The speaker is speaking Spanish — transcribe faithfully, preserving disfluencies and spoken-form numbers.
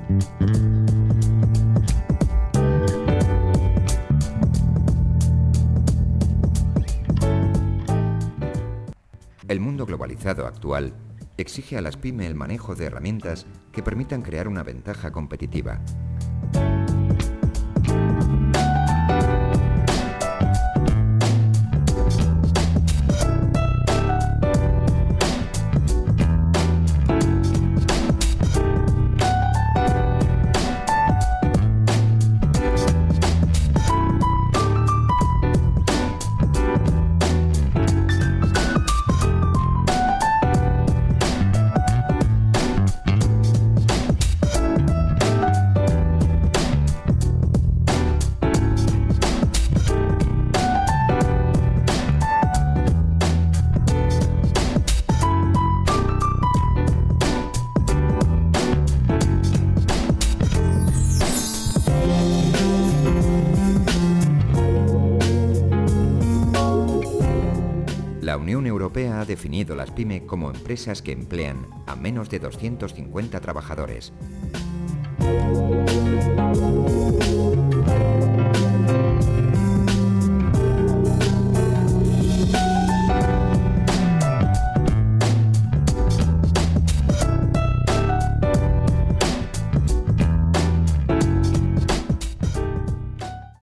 El mundo globalizado actual exige a las pymes el manejo de herramientas que permitan crear una ventaja competitiva. La Unión Europea ha definido las pymes como empresas que emplean a menos de doscientos cincuenta trabajadores.